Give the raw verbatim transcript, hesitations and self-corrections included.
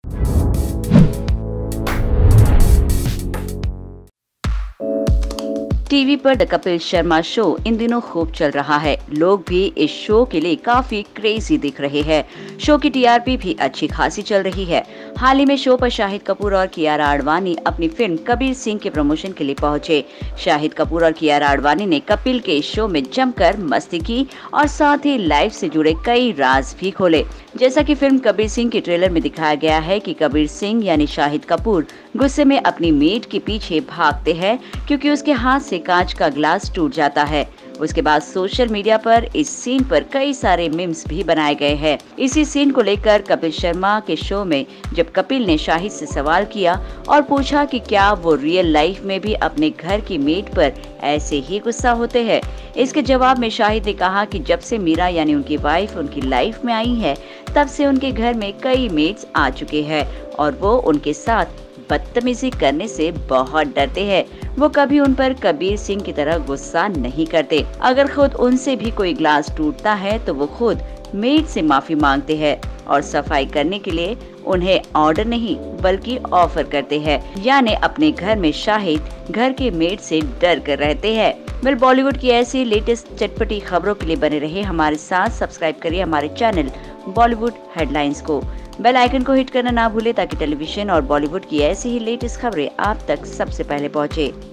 TV पर the Kapil Sharma show इन दिनों खूब चल रहा है। लोग भी इस शो के लिए काफी क्रेजी दिख रहे हैं। शो की टीआरपी भी अच्छी खासी चल रही है। हाल ही में शो पर शाहिद कपूर और कियारा आडवाणी अपनी फिल्म कबीर सिंह के प्रमोशन के लिए पहुंचे। शाहिद कपूर और कियारा आडवाणी ने कपिल के इस शो में जमकर मस्ती की और साथ ही लाइफ से जुड़े कई राज भी खोले। जैसा कि फिल्म कबीर सिंह के ट्रेलर में दिखाया गया है कि कबीर सिंह यानी शाहिद कपूर गुस्से में अपनी मेट के पीछे भागते हैं क्योंकि उसके हाथ से कांच का ग्लास टूट जाता है। उसके बाद सोशल मीडिया पर इस सीन पर कई सारे मीम्स भी बनाए गए हैं। इसी सीन को लेकर कपिल शर्मा के शो में जब कपिल ने शाहिद से सवाल किया और पूछा कि क्या वो रियल लाइफ में भी अपने घर की मेट पर ऐसे ही गुस्सा होते हैं, इसके जवाब में शाहिद ने कहा कि जब से मीरा यानी उनकी वाइफ उनकी लाइफ में आई है तब से उनके घर में कई मेट्स आ चुके हैं और वो उनके साथ बदतमीजी करने से बहुत डरते हैं। वो कभी उन पर कबीर सिंह की तरह गुस्सा नहीं करते। अगर खुद उनसे भी कोई ग्लास टूटता है तो वो खुद मेड से माफी मांगते हैं और सफाई करने के लिए उन्हें ऑर्डर नहीं बल्कि ऑफर करते हैं। यानी अपने घर में शाहिद घर के मेड से डर कर रहते हैं। वेल, बॉलीवुड की ऐसी लेटेस्ट चटपटी खबरों के लिए बने रहे हमारे साथ। सब्सक्राइब करिए हमारे चैनल बॉलीवुड हेडलाइंस को। बेल आइकन को हिट करना ना भूले ताकि टेलीविजन और बॉलीवुड की ऐसी ही लेटेस्ट खबरें आप तक सबसे पहले पहुंचे।